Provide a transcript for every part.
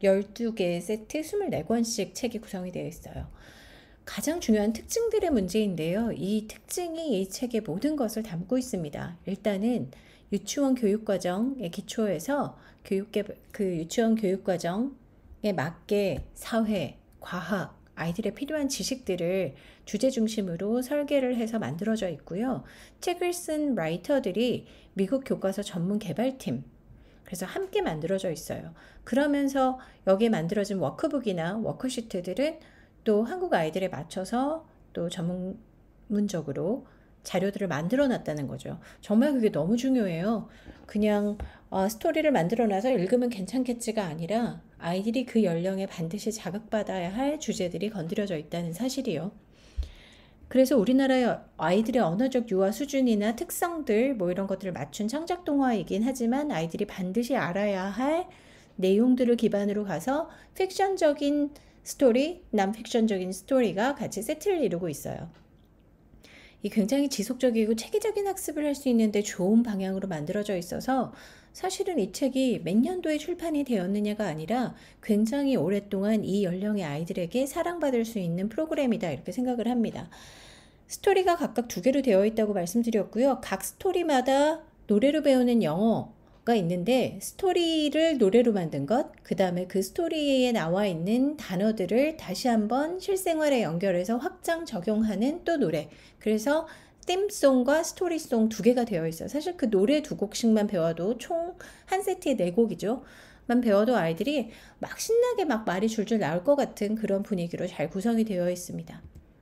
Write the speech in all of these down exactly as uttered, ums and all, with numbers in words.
열두 개의 세트 이십사 권씩 책이 구성이 되어 있어요. 가장 중요한 특징들의 문제인데요. 이 특징이 이 책의 모든 것을 담고 있습니다. 일단은 유치원 교육과정의 기초에서 교육계, 그 유치원 교육과정에 맞게 사회, 과학, 아이들의 필요한 지식들을 주제 중심으로 설계를 해서 만들어져 있고요. 책을 쓴 라이터들이 미국 교과서 전문 개발팀, 그래서 함께 만들어져 있어요. 그러면서 여기에 만들어진 워크북이나 워크시트들은 또 한국 아이들에 맞춰서 또 전문적으로 자료들을 만들어 놨다는 거죠. 정말 그게 너무 중요해요. 그냥 어, 스토리를 만들어 놔서 읽으면 괜찮겠지가 아니라 아이들이 그 연령에 반드시 자극받아야 할 주제들이 건드려져 있다는 사실이요. 그래서 우리나라의 아이들의 언어적 유아 수준이나 특성들 뭐 이런 것들을 맞춘 창작 동화이긴 하지만 아이들이 반드시 알아야 할 내용들을 기반으로 가서 픽션적인 스토리, 난픽션적인 스토리가 같이 세트를 이루고 있어요. 이 굉장히 지속적이고 체계적인 학습을 할 수 있는데 좋은 방향으로 만들어져 있어서 사실은 이 책이 몇 년도에 출판이 되었느냐가 아니라 굉장히 오랫동안 이 연령의 아이들에게 사랑받을 수 있는 프로그램이다 이렇게 생각을 합니다. 스토리가 각각 두 개로 되어 있다고 말씀드렸고요. 각 스토리마다 노래로 배우는 영어가 있는데 스토리를 노래로 만든 것, 그 다음에 그 스토리에 나와 있는 단어들을 다시 한번 실생활에 연결해서 확장 적용하는 또 노래. 그래서 띵송과 스토리송 두 개가 되어 있어요. 사실 그 노래 두 곡씩만 배워도 총 한 세트에 네 곡이죠. 만 배워도 아이들이 막 신나게 막 말이 줄줄 나올 것 같은 그런 분위기로 잘 구성이 되어 있습니다.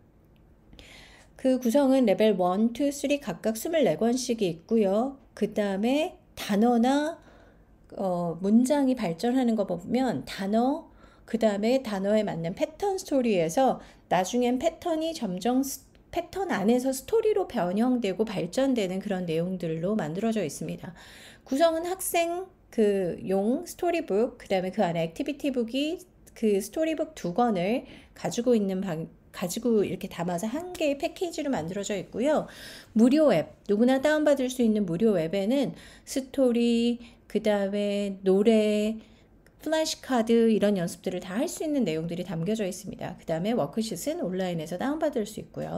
그 구성은 레벨 일, 이, 삼 각각 이십사 권씩이 있고요. 그 다음에 단어나 어, 문장이 발전하는 거 보면 단어, 그 다음에 단어에 맞는 패턴 스토리에서 나중엔 패턴이 점점 스, 패턴 안에서 스토리로 변형되고 발전되는 그런 내용들로 만들어져 있습니다. 구성은 학생 그 용 스토리북, 그 다음에 그 안에 액티비티북이 그 스토리북 두 권을 가지고 있는 방, 가지고 이렇게 담아서 한 개의 패키지로 만들어져 있고요. 무료 앱, 누구나 다운받을 수 있는 무료 앱에는 스토리, 그 다음에 노래, 플래시카드 이런 연습들을 다 할 수 있는 내용들이 담겨져 있습니다. 그 다음에 워크슛은 온라인에서 다운받을 수 있고요.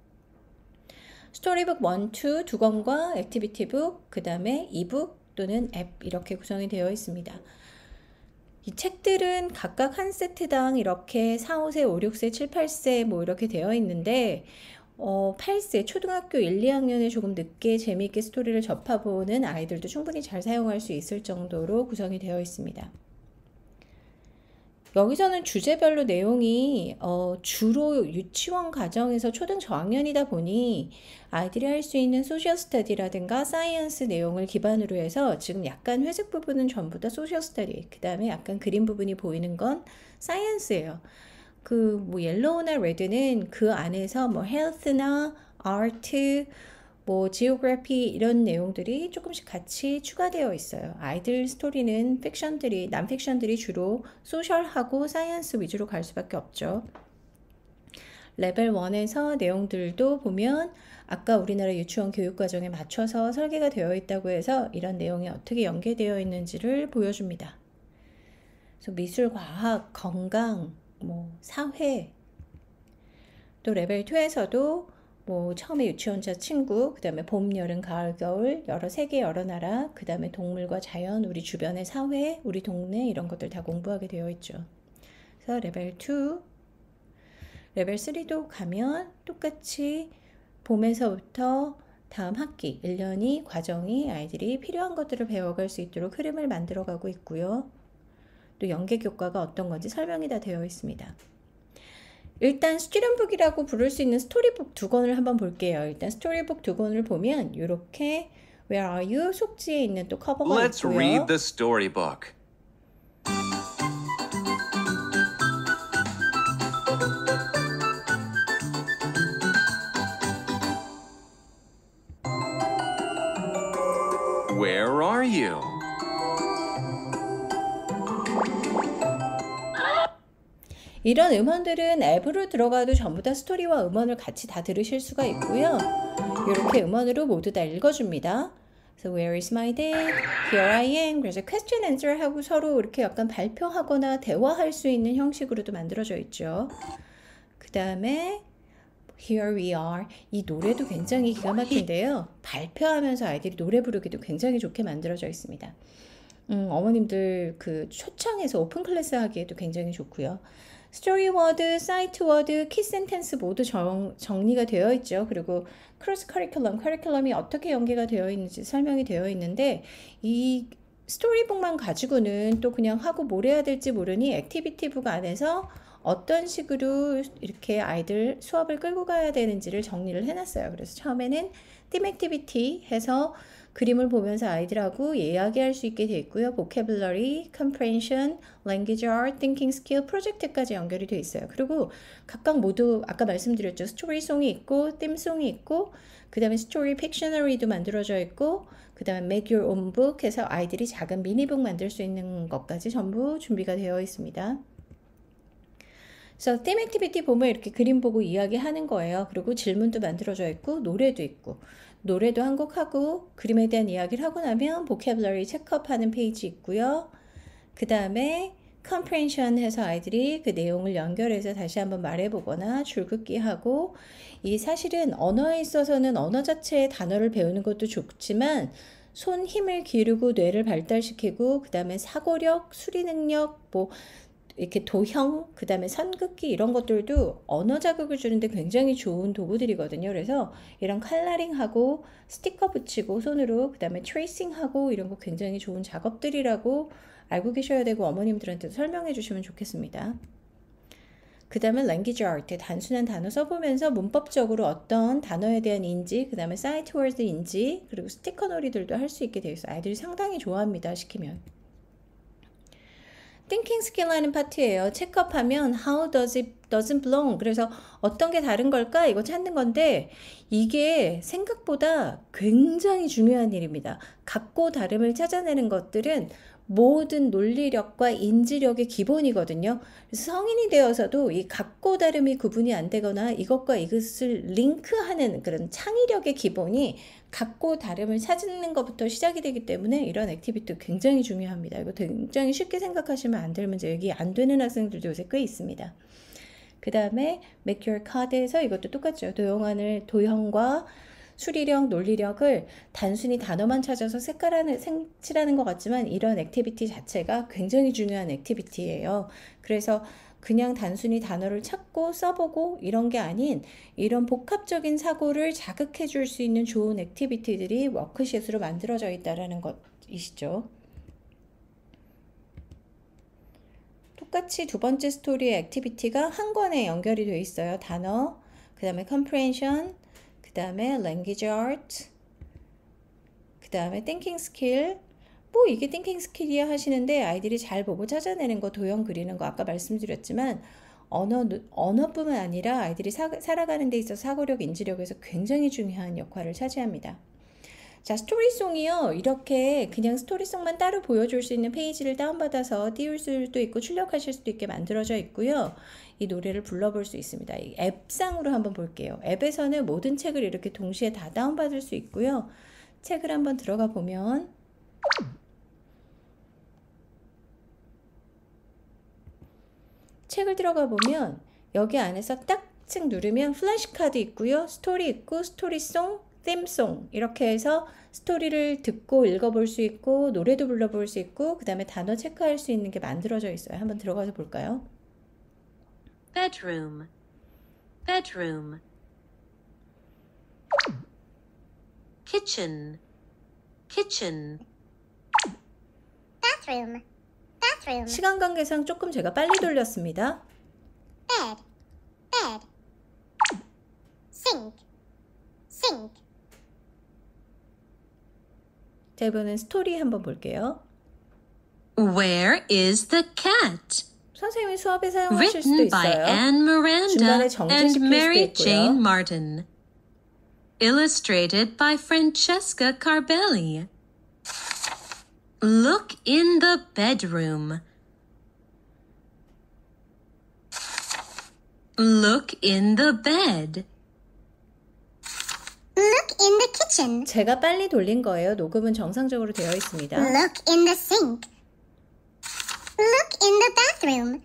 스토리북 일, 이 두 권과 액티비티북, 그 다음에 이북 또는 앱 이렇게 구성이 되어 있습니다. 이 책들은 각각 한 세트당 이렇게 사, 오 세, 오, 육 세, 칠, 팔 세 뭐 이렇게 되어 있는데 어, 팔 세, 초등학교 일, 이 학년에 조금 늦게 재미있게 스토리를 접해보는 아이들도 충분히 잘 사용할 수 있을 정도로 구성이 되어 있습니다. 여기서는 주제별로 내용이 어, 주로 유치원 과정에서 초등 저학년이다 보니 아이들이 할 수 있는 소셜 스터디라든가 사이언스 내용을 기반으로 해서 지금 약간 회색 부분은 전부 다 소셜 스터디, 그 다음에 약간 그린 부분이 보이는 건 사이언스예요. 그 뭐 옐로우나 레드는 그 안에서 뭐 헬스나 아트, 뭐 지오그래피 이런 내용들이 조금씩 같이 추가되어 있어요. 아이들 스토리는 픽션들이, 난픽션들이 주로 소셜하고 사이언스 위주로 갈 수밖에 없죠. 레벨 일에서 내용들도 보면 아까 우리나라 유치원 교육과정에 맞춰서 설계가 되어 있다고 해서 이런 내용이 어떻게 연계되어 있는지를 보여줍니다. 그래서 미술, 과학, 건강, 뭐 사회, 또 레벨 이에서도 뭐 처음에 유치원자 친구, 그 다음에 봄, 여름, 가을, 겨울, 여러 세계, 여러 나라, 그 다음에 동물과 자연, 우리 주변의 사회, 우리 동네 이런 것들 다 공부하게 되어 있죠. 그래서 레벨 이, 레벨 삼도 가면 똑같이 봄에서부터 다음 학기, 일 년이 과정이 아이들이 필요한 것들을 배워갈 수 있도록 흐름을 만들어가고 있고요. 또 연계 교과가 어떤 건지 설명이 다 되어 있습니다. 일단 스튜던북이라고 부를 수 있는 스토리북 두 권을 한번 볼게요. 일단 스토리북 두 권을 보면 이렇게 Where are you? 속지에 있는 또 커버가 Let's 있고요. read the storybook. Where are you? 이런 음원들은 앱으로 들어가도 전부 다 스토리와 음원을 같이 다 들으실 수가 있고요. 이렇게 음원으로 모두 다 읽어줍니다. So where is my dad? Here I am. 그래서 question answer 하고 서로 이렇게 약간 발표하거나 대화할 수 있는 형식으로도 만들어져 있죠. 그 다음에 Here we are. 이 노래도 굉장히 기가 막힌데요. 발표하면서 아이들이 노래 부르기도 굉장히 좋게 만들어져 있습니다. 음, 어머님들 그 초창에서 오픈 클래스 하기에도 굉장히 좋고요. 스토리 워드, 사이트 워드, 키 센텐스 모두 정, 정리가 되어 있죠. 그리고 크로스 커리큘럼, 커리큘럼이 어떻게 연계가 되어 있는지 설명이 되어 있는데 이 스토리북만 가지고는 또 그냥 하고 뭘 해야 될지 모르니 액티비티북 안에서 어떤 식으로 이렇게 아이들 수업을 끌고 가야 되는지를 정리를 해놨어요. 그래서 처음에는 팀 액티비티 해서 그림을 보면서 아이들하고 이야기할 수 있게 되어 있고요. vocabulary, comprehension, language art, thinking skill, 프로젝트까지 연결이 되어 있어요. 그리고 각각 모두 아까 말씀드렸죠. 스토리송이 있고, 팀송이 있고, 그 다음에 스토리 픽셔너리도 만들어져 있고, 그 다음에 make your own book 해서 아이들이 작은 미니북 만들 수 있는 것까지 전부 준비가 되어 있습니다. 그래서 팀 액티비티 보면 이렇게 그림 보고 이야기하는 거예요. 그리고 질문도 만들어져 있고 노래도 있고 노래도 한 곡 하고 그림에 대한 이야기를 하고 나면 vocabulary 체크업하는 페이지 있고요. 그 다음에 comprehension 해서 아이들이 그 내용을 연결해서 다시 한번 말해보거나 줄긋기 하고 이 사실은 언어에 있어서는 언어 자체의 단어를 배우는 것도 좋지만 손 힘을 기르고 뇌를 발달시키고 그 다음에 사고력, 수리 능력, 뭐 이렇게 도형, 그 다음에 선긋기 이런 것들도 언어 자극을 주는데 굉장히 좋은 도구들이거든요. 그래서 이런 컬러링하고 스티커 붙이고 손으로 그 다음에 트레이싱하고 이런 거 굉장히 좋은 작업들이라고 알고 계셔야 되고 어머님들한테도 설명해 주시면 좋겠습니다. 그 다음에 language art, 단순한 단어 써보면서 문법적으로 어떤 단어에 대한 인지, 그 다음에 sight word 인지, 그리고 스티커 놀이들도 할 수 있게 되어 있어요. 아이들이 상당히 좋아합니다. 시키면. thinking skill 하는 파트예요. 체크업하면 how does it doesn't belong. 그래서 어떤 게 다른 걸까? 이거 찾는 건데 이게 생각보다 굉장히 중요한 일입니다. 같고 다름을 찾아내는 것들은 모든 논리력과 인지력의 기본이거든요. 그래서 성인이 되어서도 이 같고 다름이 구분이 안 되거나 이것과 이것을 링크하는 그런 창의력의 기본이 같고 다름을 찾는 것부터 시작이 되기 때문에 이런 액티비티 굉장히 중요합니다. 이거 굉장히 쉽게 생각하시면 안 될 문제. 여기 안 되는 학생들도 요새 꽤 있습니다. 그 다음에 make your card에서 이것도 똑같죠. 도형안을 도형과 수리력, 논리력을 단순히 단어만 찾아서 색깔하는, 색칠하는 것 같지만 이런 액티비티 자체가 굉장히 중요한 액티비티예요. 그래서 그냥 단순히 단어를 찾고 써보고 이런 게 아닌 이런 복합적인 사고를 자극해 줄 수 있는 좋은 액티비티들이 워크시트로 만들어져 있다는 것이시죠. 똑같이 두 번째 스토리의 액티비티가 한 권에 연결이 되어 있어요. 단어, 그 다음에 comprehension, 그 다음에 language art, 그 다음에 thinking skill. 뭐 이게 thinking skill이야 하시는데 아이들이 잘 보고 찾아내는 거, 도형 그리는 거 아까 말씀드렸지만 언어, 언어뿐만 아니라 아이들이 사, 살아가는 데 있어서 사고력, 인지력에서 굉장히 중요한 역할을 차지합니다. 자, 스토리송이요. 이렇게 그냥 스토리송만 따로 보여줄 수 있는 페이지를 다운받아서 띄울 수도 있고 출력하실 수도 있게 만들어져 있고요. 이 노래를 불러볼 수 있습니다. 이 앱상으로 한번 볼게요. 앱에서는 모든 책을 이렇게 동시에 다 다운받을 수 있고요. 책을 한번 들어가 보면 책을 들어가 보면 여기 안에서 딱측 누르면 플래시카드 있고요. 스토리 있고 스토리송, 템송 이렇게 해서 스토리를 듣고 읽어볼 수 있고 노래도 불러볼 수 있고 그 다음에 단어 체크할 수 있는 게 만들어져 있어요. 한번 들어가서 볼까요? bedroom, bedroom, kitchen, kitchen, bathroom, bathroom, 시간 관계상 조금 제가 빨리 돌렸습니다. bed, bed, sink, sink, 자, 이번엔 스토리 한번 볼게요. Where is the cat? 선생님이 수업에 사용하실 수도 Written by 있어요. Anne Miranda 중간에 and 정진시킬 수도 Mary 있고요. Jane Martin. Illustrated by Francesca Carbelli. Look in the bedroom. Look in the bed. Look in the kitchen. 제가 빨리 돌린 거예요. 녹음은 정상적으로 되어 있습니다. Look in the sink. Look in the bathroom.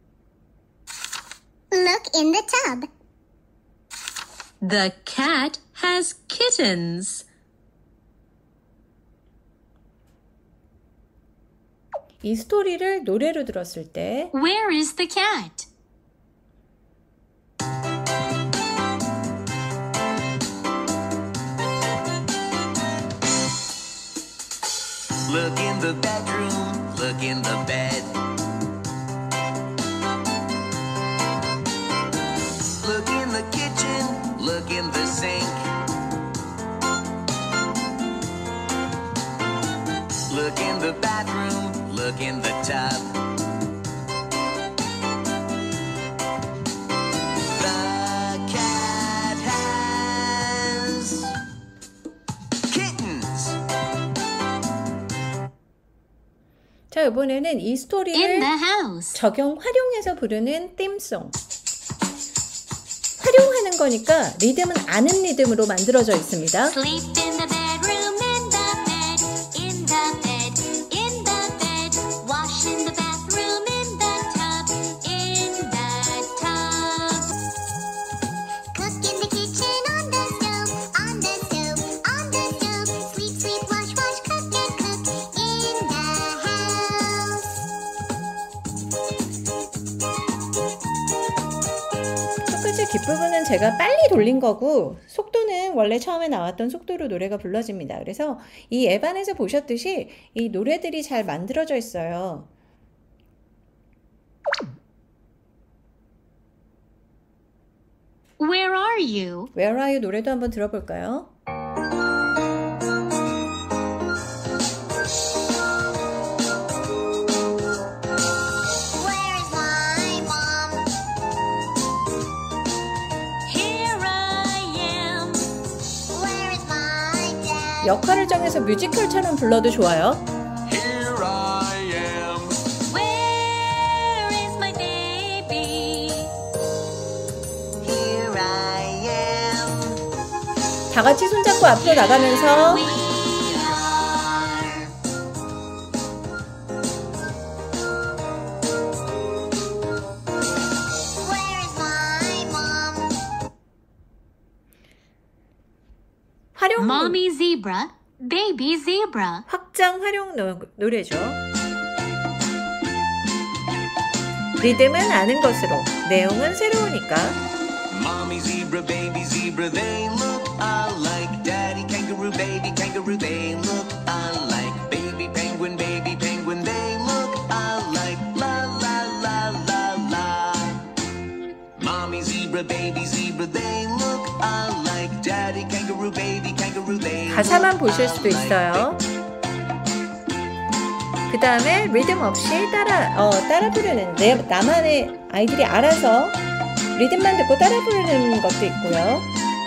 Look in the tub. The cat has kittens. 이 스토리를 노래로 들었을 때 Where is the cat? Look in the bedroom, look in the bed. Look in the kitchen, look in the sink. Look in the bathroom, look in the tub. The cat has kittens. 자, 이번에는 이 In 스토리를 the house. 적용, 활용해서 부르는 띵송. 활용하는 거니까 리듬은 아는 리듬으로 만들어져 있습니다. Sleep in the bedroom, in the bed, in the bed, in the bed. Wash in the bathroom, in the tub, in the tub. Cook in the kitchen, on the stove, on the stove, on the stove. Sleep, sleep, wash, wash, cook and cook in the house. 첫 번째 뒷부분은 제가 빨리 돌린 거고 속도는 원래 처음에 나왔던 속도로 노래가 불러집니다. 그래서 이 앱안에서 보셨듯이 이 노래들이 잘 만들어져 있어요. Where are you? Where are you 노래도 한번 들어볼까요? Where is my mom? Here I am. Where is my dad? 역할을 정해서 뮤지컬처럼 불러도 좋아요. Here I am. Where is my baby? Here I am. 다 같이 손잡고 앞으로 나가면서 We are. Where is my mom? 활용 Mommy zebra, baby zebra. 확장 활용 노, 노래죠. 리듬은 아는 것으로, 내용은 새로우니까. Mommy zebra, baby zebra, they look alike. Daddy kangaroo, baby kangaroo, they look alike. Baby penguin, baby penguin, they look alike. La la la la la. Mommy zebra, baby zebra, they look alike. Daddy kangaroo, baby kangaroo, they look 가사만 보실 수도 alike. 있어요. 그 다음에 리듬 없이 따라 어, 따라 부르는 내, 나만의 아이들이 알아서 리듬만 듣고 따라 부르는 것도 있고요.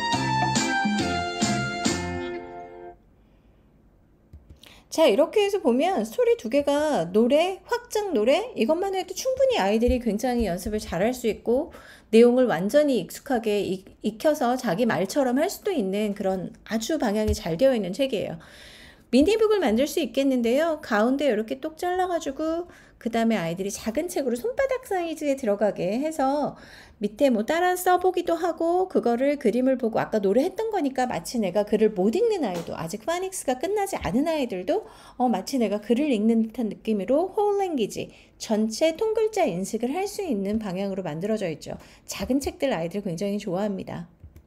자, 이렇게 해서 보면 스토리 두 개가 노래, 확장 노래 이것만 해도 충분히 아이들이 굉장히 연습을 잘할 수 있고 내용을 완전히 익숙하게 익, 익혀서 자기 말처럼 할 수도 있는 그런 아주 방향이 잘 되어 있는 책이에요. 미니북을 만들 수 있겠는데요. 가운데 이렇게 똑 잘라가지고 그 다음에 아이들이 작은 책으로 손바닥 사이즈에 들어가게 해서 밑에 뭐 따라 써보기도 하고 그거를 그림을 보고 아까 노래했던 거니까 마치 내가 글을 못 읽는 아이도 아직 파닉스가 끝나지 않은 아이들도 어, 마치 내가 글을 읽는 듯한 느낌으로 whole language 전체 통글자 인식을 할 수 있는 방향으로 만들어져 있죠. 작은 책들 아이들 굉장히 좋아합니다.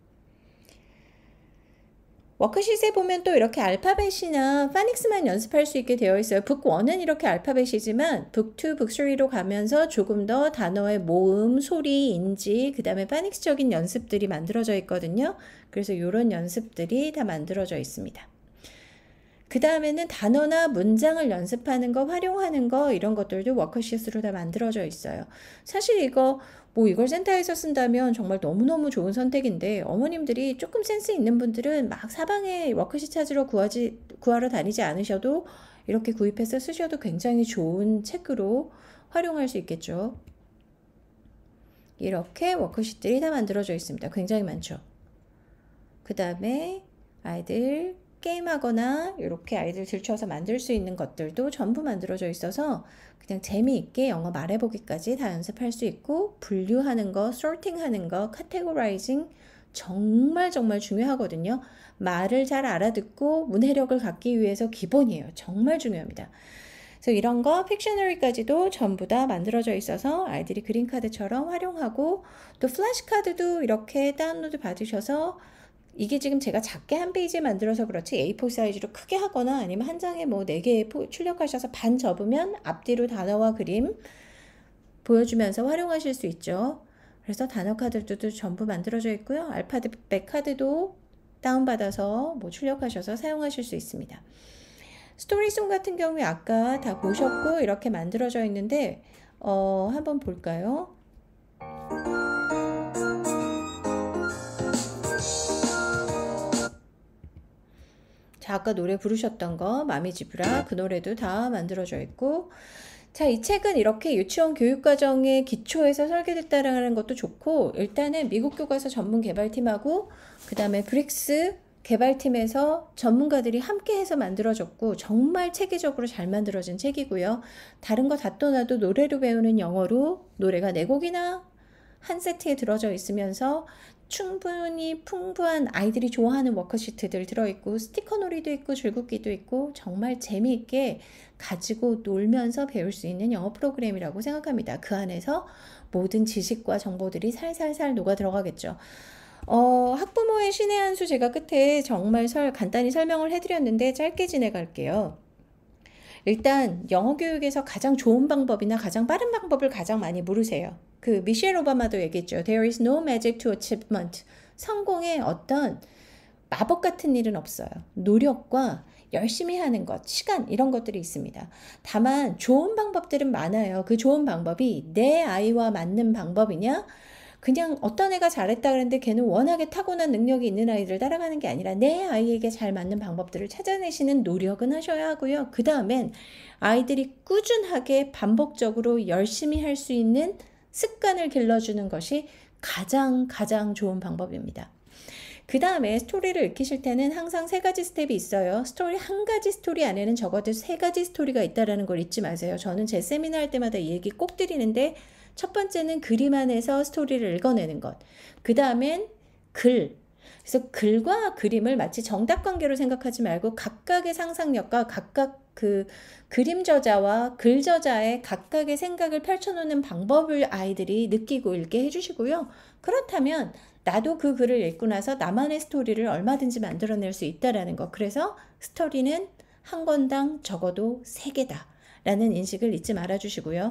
워크시트에 보면 또 이렇게 알파벳이나 파닉스만 연습할 수 있게 되어 있어요. 북 원은 이렇게 알파벳이지만 북 투, 북 쓰리로 가면서 조금 더 단어의 모음, 소리, 인지, 그 다음에 파닉스적인 연습들이 만들어져 있거든요. 그래서 이런 연습들이 다 만들어져 있습니다. 그 다음에는 단어나 문장을 연습하는 거, 활용하는 거 이런 것들도 워크시트로 다 만들어져 있어요. 사실 이거 뭐 이걸 센터에서 쓴다면 정말 너무너무 좋은 선택인데 어머님들이 조금 센스 있는 분들은 막 사방에 워크시트 찾으러 구하지, 구하러 다니지 않으셔도 이렇게 구입해서 쓰셔도 굉장히 좋은 책으로 활용할 수 있겠죠. 이렇게 워크시트들이 다 만들어져 있습니다. 굉장히 많죠. 그 다음에 아이들 게임하거나 이렇게 아이들 들춰서 만들 수 있는 것들도 전부 만들어져 있어서 그냥 재미있게 영어 말해보기까지 다 연습할 수 있고, 분류하는 거, sorting하는 거, categorizing 정말 정말 중요하거든요. 말을 잘 알아듣고 문해력을 갖기 위해서 기본이에요. 정말 중요합니다. 그래서 이런 거 픽셔너리까지도 전부 다 만들어져 있어서 아이들이 그림카드처럼 활용하고, 또 플래시카드도 이렇게 다운로드 받으셔서, 이게 지금 제가 작게 한 페이지에 만들어서 그렇지 에이 포 사이즈로 크게 하거나 아니면 한 장에 뭐 네 개 출력하셔서 반 접으면 앞뒤로 단어와 그림 보여주면서 활용하실 수 있죠. 그래서 단어 카드들도 전부 만들어져 있고요. 알파벳 카드도 다운받아서 뭐 출력하셔서 사용하실 수 있습니다. 스토리송 같은 경우에 아까 다 보셨고 이렇게 만들어져 있는데 어, 한번 볼까요? 자, 아까 노래 부르셨던 거 마미지브라 그 노래도 다 만들어져 있고, 자, 이 책은 이렇게 유치원 교육과정의 기초에서 설계됐다라는 것도 좋고, 일단은 미국 교과서 전문 개발팀하고 그 다음에 브릭스 개발팀에서 전문가들이 함께 해서 만들어졌고 정말 체계적으로 잘 만들어진 책이고요. 다른 거 다 떠나도 노래로 배우는 영어로 노래가 네 곡이나 한 세트에 들어져 있으면서 충분히 풍부한 아이들이 좋아하는 워크시트들 들어있고, 스티커 놀이도 있고 줄긋기도 있고 정말 재미있게 가지고 놀면서 배울 수 있는 영어 프로그램이라고 생각합니다. 그 안에서 모든 지식과 정보들이 살살살 녹아 들어가겠죠. 어, 학부모의 신의 한 수 제가 끝에 정말 설, 간단히 설명을 해드렸는데 짧게 지내갈게요. 일단 영어 교육에서 가장 좋은 방법이나 가장 빠른 방법을 가장 많이 물으세요. 그 미셸 오바마도 얘기했죠. There is no magic to achievement. 성공에 어떤 마법 같은 일은 없어요. 노력과 열심히 하는 것, 시간 이런 것들이 있습니다. 다만 좋은 방법들은 많아요. 그 좋은 방법이 내 아이와 맞는 방법이냐? 그냥 어떤 애가 잘했다 그랬는데 걔는 워낙에 타고난 능력이 있는 아이들 따라가는 게 아니라 내 아이에게 잘 맞는 방법들을 찾아내시는 노력은 하셔야 하고요. 그 다음엔 아이들이 꾸준하게 반복적으로 열심히 할 수 있는 습관을 길러주는 것이 가장 가장 좋은 방법입니다. 그 다음에 스토리를 읽히실 때는 항상 세 가지 스텝이 있어요. 스토리 한 가지 스토리 안에는 적어도 세 가지 스토리가 있다는 걸 잊지 마세요. 저는 제 세미나 할 때마다 이 얘기 꼭 드리는데, 첫 번째는 그림 안에서 스토리를 읽어내는 것. 그 다음엔 글. 그래서 글과 그림을 마치 정답관계로 생각하지 말고 각각의 상상력과 각각 그 그림 저자와 글 저자의 각각의 생각을 펼쳐놓는 방법을 아이들이 느끼고 읽게 해주시고요. 그렇다면 나도 그 글을 읽고 나서 나만의 스토리를 얼마든지 만들어낼 수 있다라는 것. 그래서 스토리는 한 권당 적어도 세 개다 라는 인식을 잊지 말아주시고요.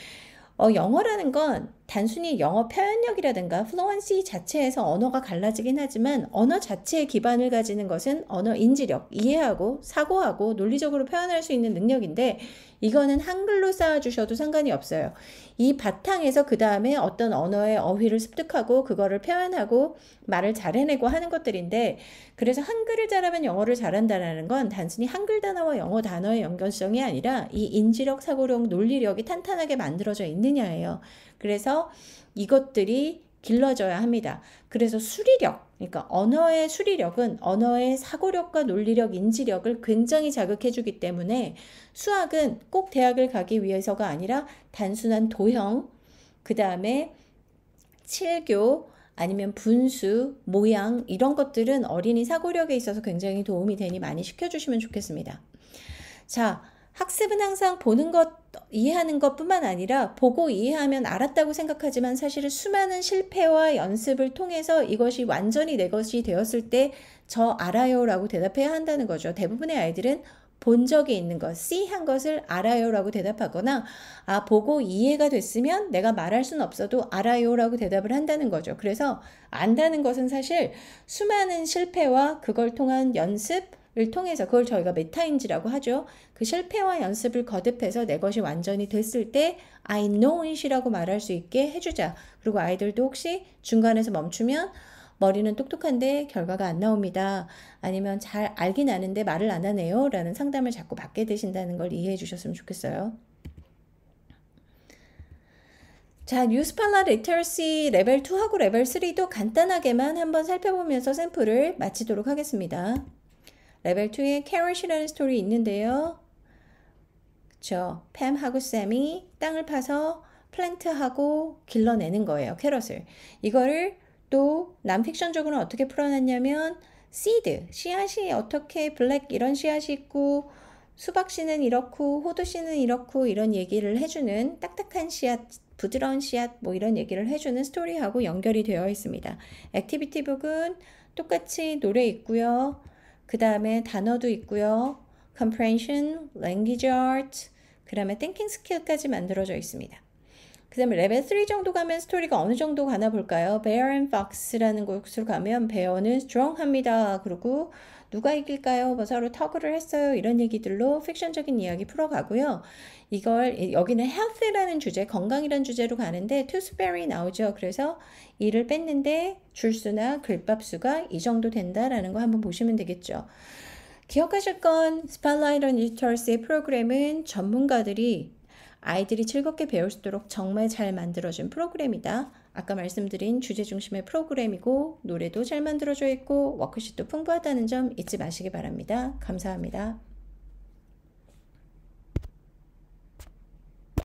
어, 영어라는 건 단순히 영어 표현력이라든가 플루언시 자체에서 언어가 갈라지긴 하지만 언어 자체의 기반을 가지는 것은 언어 인지력, 이해하고 사고하고 논리적으로 표현할 수 있는 능력인데, 이거는 한글로 쌓아주셔도 상관이 없어요. 이 바탕에서 그 다음에 어떤 언어의 어휘를 습득하고 그거를 표현하고 말을 잘 해내고 하는 것들인데, 그래서 한글을 잘하면 영어를 잘한다는 건 단순히 한글 단어와 영어 단어의 연결성이 아니라 이 인지력, 사고력, 논리력이 탄탄하게 만들어져 있느냐예요. 그래서 이것들이 길러져야 합니다. 그래서 수리력, 그러니까 언어의 수리력은 언어의 사고력과 논리력, 인지력을 굉장히 자극해주기 때문에 수학은 꼭 대학을 가기 위해서가 아니라 단순한 도형, 그 다음에 칠교, 아니면 분수, 모양 이런 것들은 어린이 사고력에 있어서 굉장히 도움이 되니 많이 시켜주시면 좋겠습니다. 자, 학습은 항상 보는 것, 이해하는 것뿐만 아니라 보고 이해하면 알았다고 생각하지만 사실은 수많은 실패와 연습을 통해서 이것이 완전히 내 것이 되었을 때 저 알아요 라고 대답해야 한다는 거죠. 대부분의 아이들은 본 적이 있는 것, see 한 것을 알아요 라고 대답하거나, 아, 보고 이해가 됐으면 내가 말할 수는 없어도 알아요 라고 대답을 한다는 거죠. 그래서 안다는 것은 사실 수많은 실패와 그걸 통한 연습을 통해서, 그걸 저희가 메타인지라고 하죠. 그 실패와 연습을 거듭해서 내 것이 완전히 됐을 때 I know it이라고 말할 수 있게 해주자. 그리고 아이들도 혹시 중간에서 멈추면 머리는 똑똑한데 결과가 안 나옵니다. 아니면 잘 알긴 아는데 말을 안 하네요 라는 상담을 자꾸 받게 되신다는 걸 이해해 주셨으면 좋겠어요. 자, 뉴스팔라 리터러시 레벨 투하고 레벨 쓰리도 간단하게만 한번 살펴보면서 샘플을 마치도록 하겠습니다. 레벨 투에 캐럿이라는 스토리 있는데요. 그쵸. 팸하고 샘이 땅을 파서 플랜트하고 길러내는 거예요. 캐럿을. 이거를 또 남픽션적으로는 어떻게 풀어놨냐면 씨드, 씨앗이 어떻게 블랙 이런 씨앗이 있고 수박 씨는 이렇고 호두 씨는 이렇고 이런 얘기를 해주는 딱딱한 씨앗, 부드러운 씨앗 뭐 이런 얘기를 해주는 스토리하고 연결이 되어 있습니다. 액티비티 북은 똑같이 노래 있고요. 그 다음에 단어도 있고요. comprehension, language art, 그 다음에 thinking skill까지 만들어져 있습니다. 그 다음에 레벨 쓰리 정도 가면 스토리가 어느 정도 가나 볼까요? Bear and Fox라는 곳으로 가면 베어는 strong합니다. 그리고 누가 이길까요? 뭐 서로 터그를 했어요. 이런 얘기들로 픽션적인 이야기 풀어가고요. 이걸 여기는 health라는 주제, 건강이라는 주제로 가는데 toothberry 나오죠. 그래서 이를 뺐는데 줄수나 글밥수가 이 정도 된다라는 거 한번 보시면 되겠죠. 기억하실 건 스팟라이트 on Literacy 프로그램은 전문가들이 아이들이 즐겁게 배울 수 있도록 정말 잘 만들어준 프로그램이다. 아까 말씀드린 주제 중심의 프로그램이고 노래도 잘 만들어져 있고 워크शी트도 풍부하다는 점 잊지 마시기 바랍니다. 감사합니다.